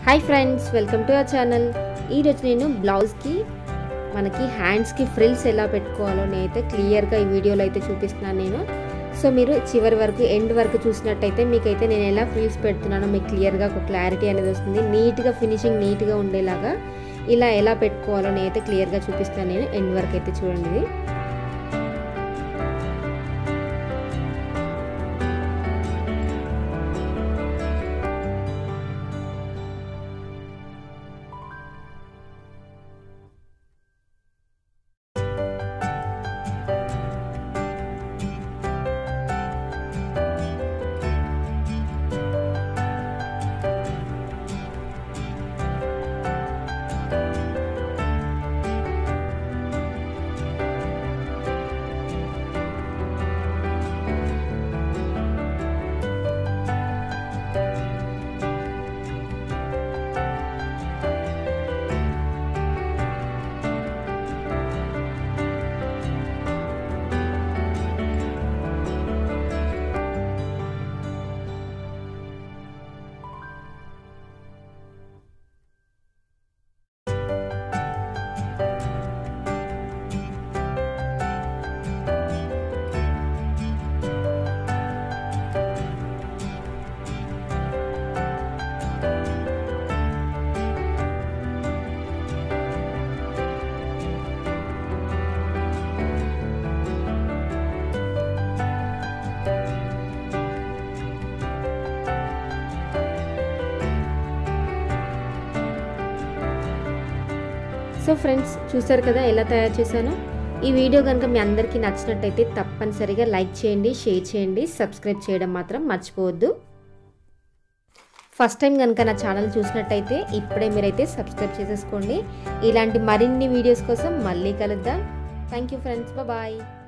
Hi friends, welcome to our channel. ఈరోజు నేను బ్లౌజ్కి మనకి హ్యాండ్స్కి ఫ్రిల్స్ ఎలా పెట్టుకోవాలో నేనైతే క్లియర్గా ఈ వీడియోలో అయితే చూపిస్తున్నాను నేను. సో మీరు చివరి వరకు ఎండ్ వరకు చూసినట్టయితే మీకైతే నేను ఎలా ఫ్రిల్స్ పెడుతున్నానో మీకు క్లియర్గా ఒక క్లారిటీ అనేది వస్తుంది. నీట్గా ఫినిషింగ్ నీట్గా ఉండేలాగా ఇలా ఎలా పెట్టుకోవాలో నేనైతే క్లియర్గా చూపిస్తాను నేను. ఎండ్ వరకు అయితే చూడండి. సో ఫ్రెండ్స్, చూసారు కదా ఎలా తయారు చేశానో. ఈ వీడియో కనుక మీ అందరికీ నచ్చినట్టయితే తప్పనిసరిగా లైక్ చేయండి, షేర్ చేయండి, సబ్స్క్రైబ్ చేయడం మాత్రం మర్చిపోవద్దు. ఫస్ట్ టైం కనుక నా ఛానల్ చూసినట్టయితే ఇప్పుడే మీరైతే సబ్స్క్రైబ్ చేసేసుకోండి. ఇలాంటి మరిన్ని వీడియోస్ కోసం మళ్ళీ కలుద్దాం. Thank you friends, bye.